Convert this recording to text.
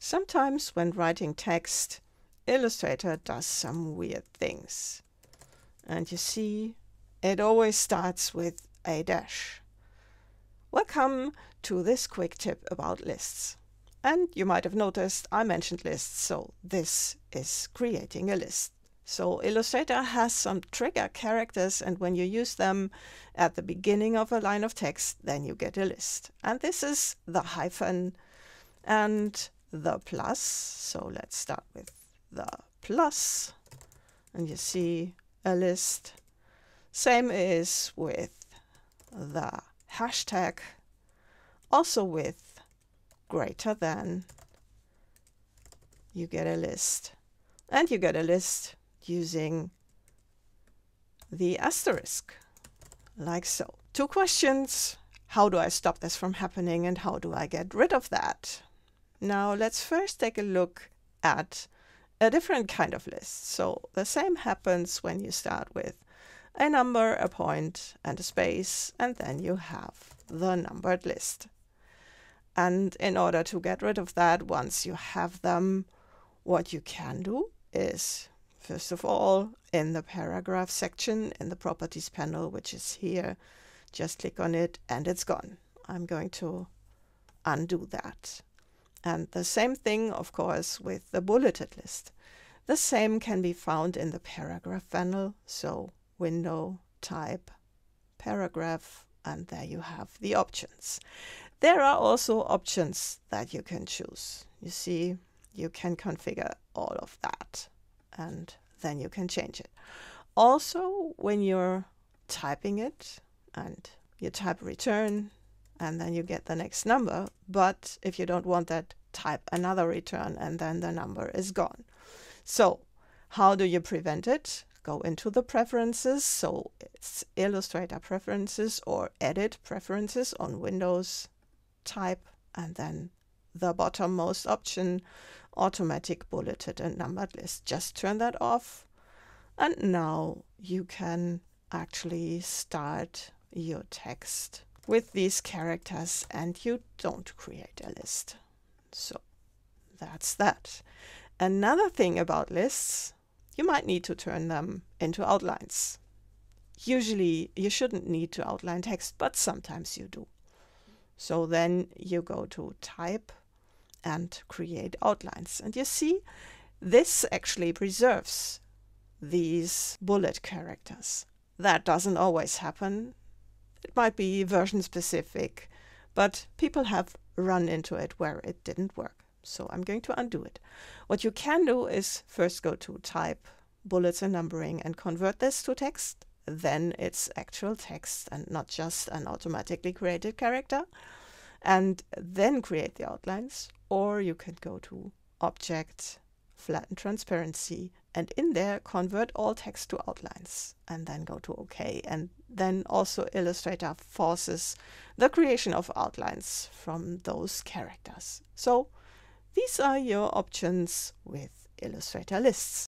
Sometimes when writing text, Illustrator does some weird things. And you see, it always starts with a dash. Welcome to this quick tip about lists. And you might have noticed I mentioned lists, so this is creating a list. So Illustrator has some trigger characters, and when you use them at the beginning of a line of text, then you get a list. And this is the hyphen and the plus. So let's start with the plus, and you see a list. Same is with the hashtag, also with greater than, you get a list. And you get a list using the asterisk, like so. 2 questions. How do I stop this from happening, and how do I get rid of that? Now let's first take a look at a different kind of list. So the same happens when you start with a number, a point, and a space, and then you have the numbered list. And in order to get rid of that, once you have them, what you can do is, first of all, in the paragraph section in the properties panel, which is here, just click on it and it's gone. I'm going to undo that. And the same thing, of course, with the bulleted list. The same can be found in the paragraph panel. So window, type, paragraph, and there you have the options. There are also options that you can choose. You see, you can configure all of that, and then you can change it. Also, when you're typing it and you type return, and then you get the next number, but if you don't want that, type another return, and then the number is gone. So how do you prevent it? Go into the preferences, so it's Illustrator preferences or edit preferences on Windows, type, and then the bottommost option, automatic bulleted and numbered list. Just turn that off, and now you can actually start your text with these characters, and you don't create a list. So that's that. Another thing about lists, you might need to turn them into outlines. Usually you shouldn't need to outline text, but sometimes you do. So then you go to type and create outlines. And you see, this actually preserves these bullet characters. That doesn't always happen. It might be version specific, but people have run into it where it didn't work. So I'm going to undo it. What you can do is first go to type, bullets and numbering, and convert this to text. Then it's actual text and not just an automatically created character. And then create the outlines. Or you can go to Object, Flatten Transparency, and in there convert all text to outlines, and then go to OK. And then also Illustrator forces the creation of outlines from those characters. So these are your options with Illustrator lists.